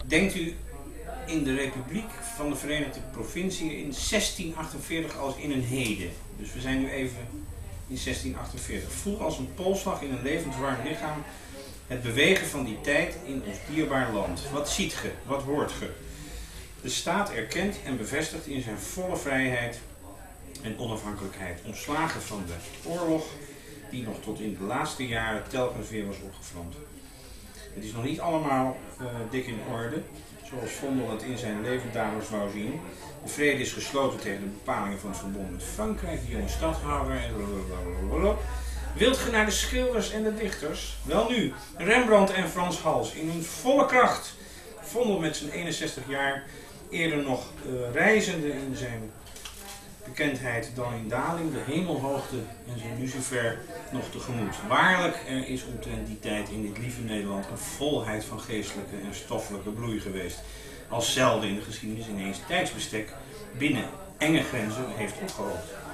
denkt u in de Republiek van de Verenigde Provinciën in 1648 als in een heden. Dus we zijn nu even in 1648. Voel als een polsslag in een levenswarm lichaam het bewegen van die tijd in ons dierbaar land. Wat ziet ge? Wat hoort ge? De staat erkent en bevestigt in zijn volle vrijheid en onafhankelijkheid, ontslagen van de oorlog die nog tot in de laatste jaren telkens weer was opgevlamd. Het is nog niet allemaal dik in orde, zoals Vondel het in zijn leven dagelijks wou zien. De vrede is gesloten tegen de bepalingen van het verbond met Frankrijk, de jonge stadhouder en blablabla. Wilt ge naar de schilders en de dichters? Wel nu, Rembrandt en Frans Hals in hun volle kracht. Vondel met zijn 61 jaar, eerder nog reizende in zijn bekendheid dan in daling, de hemelhoogte en zijn Lucifer nog tegemoet. Waarlijk, er is omtrent die tijd in dit lieve Nederland een volheid van geestelijke en stoffelijke bloei geweest. Als zelden in de geschiedenis ineens tijdsbestek binnen enge grenzen heeft opgehoopt.